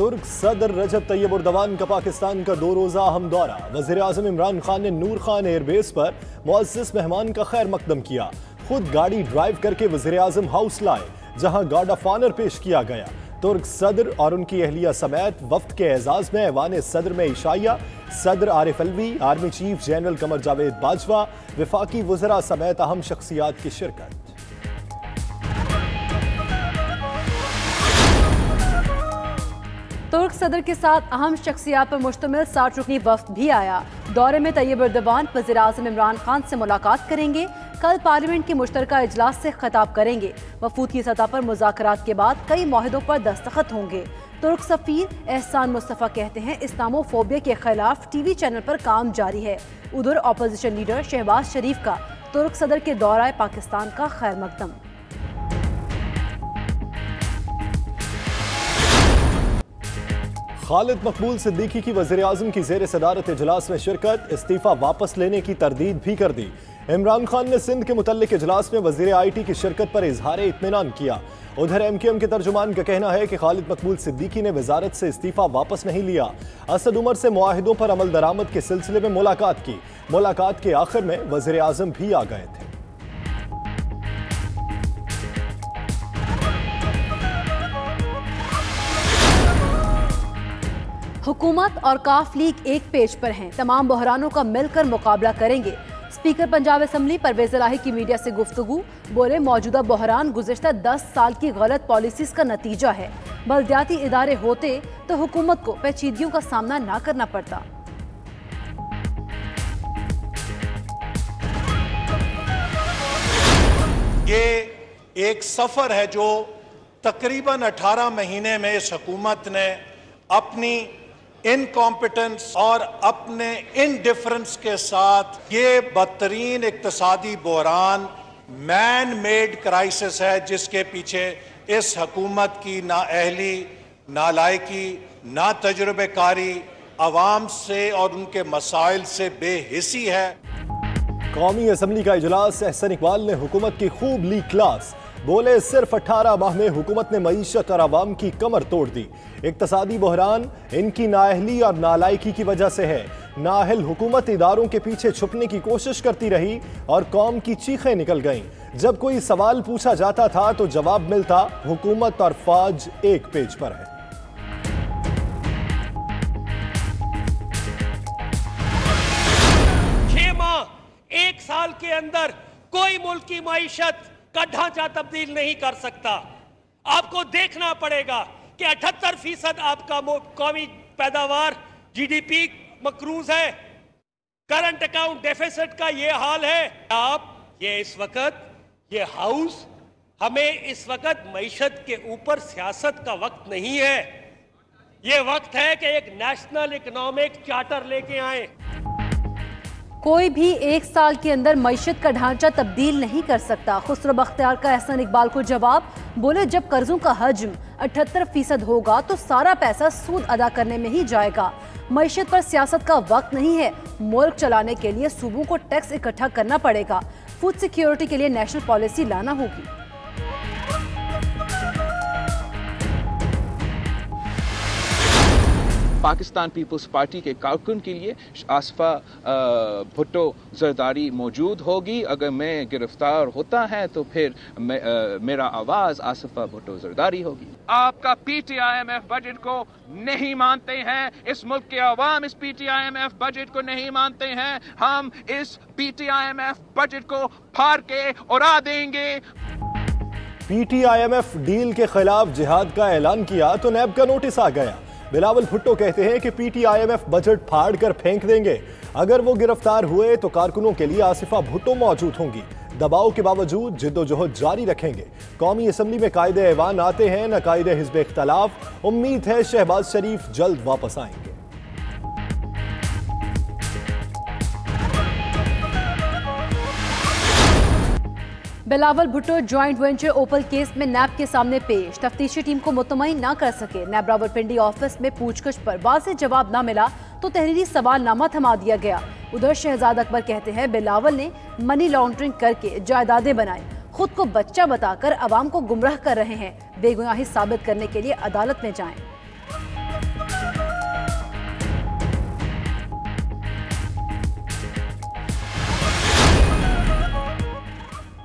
तुर्क सदर रजब तैयब उर्दवान का पाकिस्तान का 2 रोज़ा अहम दौरा। वज़ीर-ए-आज़म इमरान खान ने नूर खान एयरबेस पर मुअज़्ज़ज़ मेहमान का खैर मकदम किया। खुद गाड़ी ड्राइव करके वज़ीर-ए-आज़म हाउस लाए, जहां गार्ड ऑफ ऑनर पेश किया गया। तुर्क सदर और उनकी अहलिया समेत वफ्द के एजाज में ऐवान सदर में इशाइया, सदर Arif Alvi, army chief general Qamar Javed Bajwa, वफाकी वज़रा समेत अहम शख्सियात की शिरकत। तुर्क सदर के साथ अहम शख्सियात पर मुश्तमिल 60 रुकनी वफ्द भी आया। दौरे में तैयब उर्दवान वज़ीर-ए-आज़म इमरान खान से मुलाकात करेंगे। कल पार्लियामेंट की मुश्तरका इजलास से खिताब करेंगे। वफूद की सतह पर मुज़ाकरात के बाद कई माहिदों पर दस्तखत होंगे। तुर्क सफ़ीर एहसान मुस्तफ़ा कहते हैं इस्लामोफोबिया के खिलाफ TV चैनल पर काम जारी है। उधर अपोजिशन लीडर शहबाज शरीफ का तुर्क सदर के दौरा पाकिस्तान का खैर मकदम। खालिद मकबूल सिद्दीकी की वज़ीर-ए-आज़म की ज़ेर सदारत इजलास में शिरकत, इस्तीफ़ा वापस लेने की तरदीद भी कर दी। इमरान खान ने सिंध के मुतल्लिक इजलास में वज़ीर IT की शिरकत पर इजहार इत्मीनान किया। उधर MQM के तर्जुमान का कहना है कि खालिद मकबूल सिद्दीकी ने वजारत से इस्तीफ़ा वापस नहीं लिया। असद उमर से मुआहिदों पर अमल दरामद के सिलसिले में मुलाकात की। मुलाकात के आखिर में वज़ीर-ए-आज़म भी आ गए थे। हुकूमत और काफ लीग एक पेज पर हैं, तमाम बहरानों का मिलकर मुकाबला करेंगे। स्पीकर पंजाब असम्बली परवेज इलाही की मीडिया से गुफ्तगू, बोले मौजूदा बहरान गुज़िश्ता 10 साल की गलत पॉलिसीज का नतीजा है। बल्दियाती इदारे होते तो हुकूमत को पेचीदगियों का सामना ना करना पड़ता। ये एक सफर है जो तकरीबन 18 महीने में इस हुकूमत ने अपनी इनकॉम्पिटेंस और अपने इनडिफरेंस के साथ ये बदतरीन इक्तिसादी बहरान मैन मेड क्राइसिस है, जिसके पीछे इस हुकूमत की नाअहली, नालायकी, ना तजुर्बेकारी, अवाम से और उनके मसाइल से बेहिसी है। कौमी असम्बली का इजलास, एहसन इकबाल ने हुकूमत की खूब ली क्लास। बोले सिर्फ 18 माह में हुकूमत ने मईशत और आवाम की कमर तोड़ दी। इक्तिसादी बहरान इनकी नाअहली और नालायकी की वजह से है। नाअहल हुकूमत इदारों के पीछे छुपने की कोशिश करती रही और कौम की चीखें निकल गईं। जब कोई सवाल पूछा जाता था तो जवाब मिलता, हुकूमत और फौज एक पेज पर है। 6 माह, 1 साल के अंदर कोई मुल्क की मईशत का ढांचा तब्दील नहीं कर सकता। आपको देखना पड़ेगा कि 78% आपका कौमी पैदावार GDP मकरूज है। करंट अकाउंट डेफिसिट का ये हाल है। आप ये इस वक्त ये हाउस हमें इस वक्त मईशत के ऊपर सियासत का वक्त नहीं है। ये वक्त है कि एक नेशनल इकोनॉमिक चार्टर लेके आए। कोई भी 1 साल के अंदर मईशत का ढांचा तब्दील नहीं कर सकता। खुसरो बख्तियार का एहसन इकबाल को जवाब, बोले जब कर्जों का हजम 78% होगा तो सारा पैसा सूद अदा करने में ही जाएगा। मईशत पर सियासत का वक्त नहीं है। मुल्क चलाने के लिए सूबों को टैक्स इकट्ठा करना पड़ेगा। फूड सिक्योरिटी के लिए नेशनल पॉलिसी लाना होगी। पाकिस्तान पीपल्स पार्टी के कारकुन के लिए आसफा भुट्टो जरदारी मौजूद होगी। अगर मैं गिरफ्तार होता है तो फिर मेरा आवाज़ आसफा भुट्टो जरदारी होगी। आपका PTIMF बजट को नहीं मानते हैं, इस मुल्क के अवाम इस PTIMF बजट को नहीं मानते हैं। हम इस PTIMF बजट को फाड़ के उड़ा देंगे। PTIMF डील के खिलाफ जिहाद का ऐलान किया तो नैब का नोटिस आ गया। बिलावल भुट्टो कहते हैं कि PTIMF बजट फाड़ कर फेंक देंगे। अगर वो गिरफ्तार हुए तो कारकुनों के लिए आसिफा भुट्टो मौजूद होंगी। दबाव के बावजूद जिद्दोजहद जारी रखेंगे। कौमी असम्बली में कायदे ऐवान आते हैं न कायदे हिज़्ब इख्तलाफ। उम्मीद है शहबाज शरीफ जल्द वापस आएंगे। बिलावल भुट्टो ज्वाइंट वेंचर ओपल केस में नैब के सामने पेश। तफ्तीशी टीम को मुतमईन ना कर सके। नैब रावलपिंडी ऑफिस में पूछगछ पर वाज़ेह जवाब ना मिला तो तहरीरी सवालनामा थमा दिया गया। उधर शहजाद अकबर कहते हैं बिलावल ने मनी लॉन्ड्रिंग करके जायदादें बनाई, खुद को बच्चा बताकर अवाम को गुमराह कर रहे हैं। बेगुनाही साबित करने के लिए अदालत में जाएं।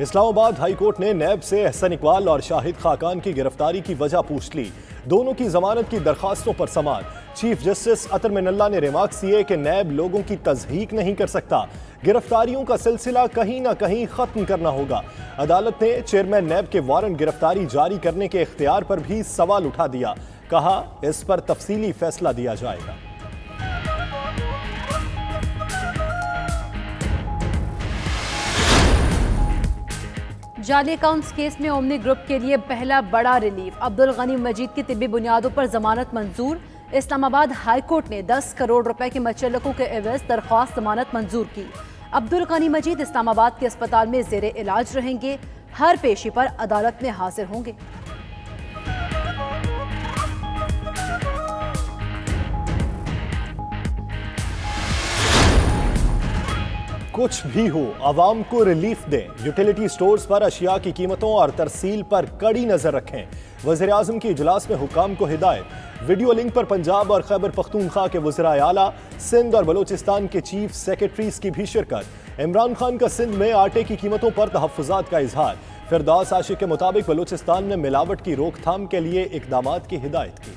इस्लामाबाद हाई कोर्ट ने नैब से एहसन इकबाल और शाहिद खाकान की गिरफ्तारी की वजह पूछ ली। दोनों की जमानत की दरखास्तों पर समाअत। चीफ जस्टिस अतर मिनल्ला ने रिमार्क्स दिए कि नैब लोगों की तस्दीक नहीं कर सकता, गिरफ्तारियों का सिलसिला कहीं ना कहीं खत्म करना होगा। अदालत ने चेयरमैन नैब के वारंट गिरफ्तारी जारी करने के इख्तियार पर भी सवाल उठा दिया। कहा इस पर तफसीली फैसला दिया जाएगा। जाली अकाउंट्स केस में ओमनी ग्रुप के लिए पहला बड़ा रिलीफ। अब्दुल गनी मजीद की तिब्बी बुनियादों पर जमानत मंजूर। इस्लामाबाद हाई कोर्ट ने 10 करोड़ रुपए के मचल्लकों के एवज दरख्वास्त जमानत मंजूर की। अब्दुल गनी मजीद इस्लामाबाद के अस्पताल में जेर इलाज रहेंगे। हर पेशी पर अदालत में हाजिर होंगे। कुछ भी हो, आवाम को रिलीफ दें। यूटिलिटी स्टोर्स पर अशिया की कीमतों और तरसील पर कड़ी नजर रखें। वज़ीर-ए-आज़म की इजलास में हुकाम को हिदायत। वीडियो लिंक पर पंजाब और खैबर पख्तूनख्वा के वज़ीराए आला, सिंध और बलोचिस्तान के चीफ सेक्रेटरीज की भी शिरकत। इमरान खान का सिंध में आटे की कीमतों पर तहफ़्फ़ुज़ात का इजहार। फिरदौस आशिक के मुताबिक बलोचिस्तान में मिलावट की रोकथाम के लिए इक़दामात की हिदायत की।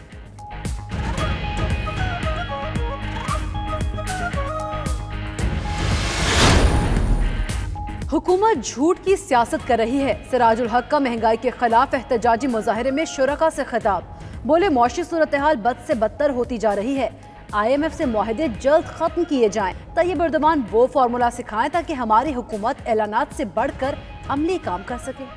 हुकूमत झूठ की सियासत कर रही है। सिराजुल हक का महंगाई के खिलाफ एहतजाजी मुजाहरे में शुरका से खिताब। बोले मौशी सूरत हाल बद से बदतर होती जा रही है। IMF से मुआहदे जल्द खत्म किए जाएं। तैयब एर्दोगान वो फार्मूला सिखाएं ताकि हमारी हुकूमत ऐलानात से बढ़कर अमली काम कर सके।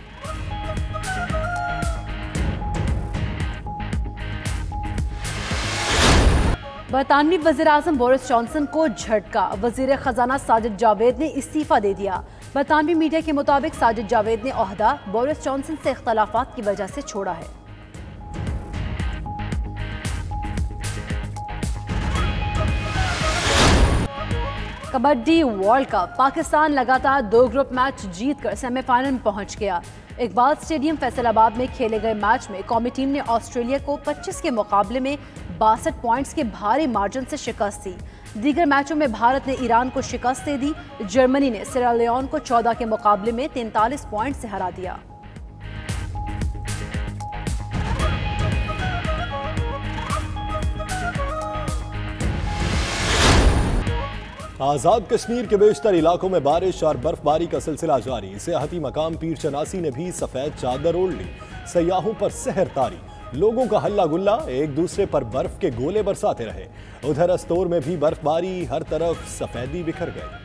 बरतानवी वज़ीर-ए-आज़म बोरिस जॉनसन को झटका। वज़ीर खजाना साजिद जावेद ने इस्तीफा दे दिया। बरतानवी मीडिया के मुताबिक साजिद जावेद ने ओहदा बोरिस जॉनसन से इख्तलाफात की वजह से छोड़ा है। Kabaddi world cup. पाकिस्तान लगातार 2 ग्रुप मैच जीतकर सेमीफाइनल में पहुंच गया। इकबाल स्टेडियम फैसलाबाद में खेले गए मैच में कौमी टीम ने ऑस्ट्रेलिया को 25 के मुकाबले में 62 पॉइंट्स के भारी मार्जिन से शिकस्त दी। दीगर मैचों में भारत ने ईरान को शिकस्त दे दी। जर्मनी ने सिरालियोन को 14 के मुकाबले में 43 पॉइंट से हरा दिया। आज़ाद कश्मीर के बेशतर इलाकों में बारिश और बर्फबारी का सिलसिला जारी। सियाहती मकाम पीर चनासी ने भी सफेद चादर ओढ़ ली। सयाहों पर सहर तारी। लोगों का हल्ला गुल्ला, एक दूसरे पर बर्फ के गोले बरसाते रहे। उधर अस्तोर में भी बर्फबारी, हर तरफ सफेदी बिखर गई।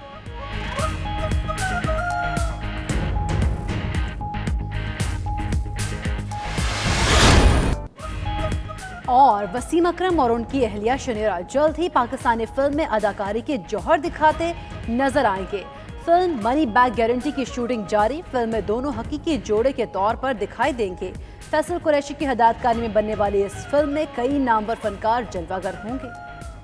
और वसीम अकरम और उनकी अहलिया शनेरा जल्द ही पाकिस्तानी फिल्म में अदाकारी के जौहर दिखाते नजर आएंगे। फिल्म मनी बैक गारंटी की शूटिंग जारी। फिल्म में दोनों हकीकी जोड़े के तौर पर दिखाई देंगे। फैसल कुरैशी की हदायतकारी में बनने वाली इस फिल्म में कई नामवर फनकार जलवागर होंगे।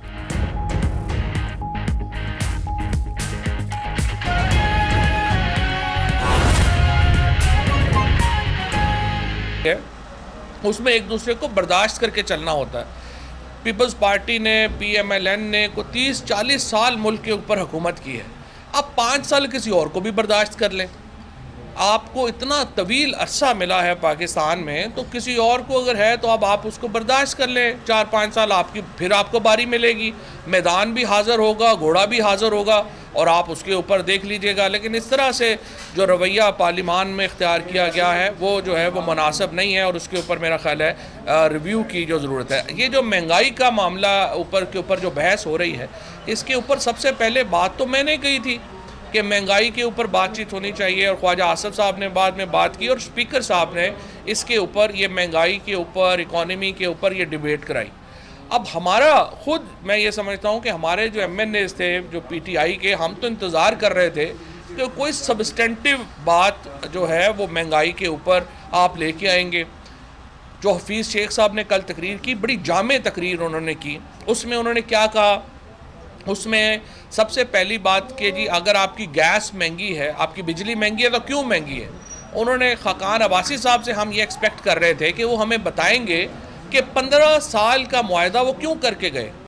उसमें एक दूसरे को बर्दाश्त करके चलना होता है। पीपल्स पार्टी ने, PMLN ने को 30-40 साल मुल्क के ऊपर हुकूमत की है। अब 5 साल किसी और को भी बर्दाश्त कर लें। आपको इतना तवील अरसा मिला है पाकिस्तान में, तो किसी और को अगर है तो अब आप उसको बर्दाश्त कर लें। 4-5 साल आपकी, फिर आपको बारी मिलेगी। मैदान भी हाज़िर होगा, घोड़ा भी हाज़िर होगा और आप उसके ऊपर देख लीजिएगा। लेकिन इस तरह से जो रवैया पार्लिमान में इख्तियार किया गया है वो जो है वो मुनासिब नहीं है और उसके ऊपर मेरा ख्याल है रिव्यू की जो ज़रूरत है। ये जो महंगाई का मामला के ऊपर जो बहस हो रही है, इसके ऊपर सबसे पहले बात तो मैंने कही थी कि महंगाई के ऊपर बातचीत होनी चाहिए और ख्वाजा आसिफ साहब ने बाद में बात की और स्पीकर साहब ने इसके ऊपर, ये महंगाई के ऊपर, इकॉनमी के ऊपर ये डिबेट कराई। अब हमारा खुद, मैं ये समझता हूँ कि हमारे जो MNAs थे जो PTI के, हम तो इंतज़ार कर रहे थे कि कोई सब्सटेंटिव बात जो है वो महंगाई के ऊपर आप लेके आएंगे। जो हफीज़ शेख साहब ने कल तकरीर की, बड़ी जामे तकरीर उन्होंने की। उसमें उन्होंने क्या कहा, उसमें सबसे पहली बात कि जी अगर आपकी गैस महंगी है, आपकी बिजली महंगी है तो क्यों महंगी है। उन्होंने खाकान अब्बासी साहब से हम ये एक्सपेक्ट कर रहे थे कि वो हमें बताएंगे कि 15 साल का मुआहदा वो क्यों करके गए।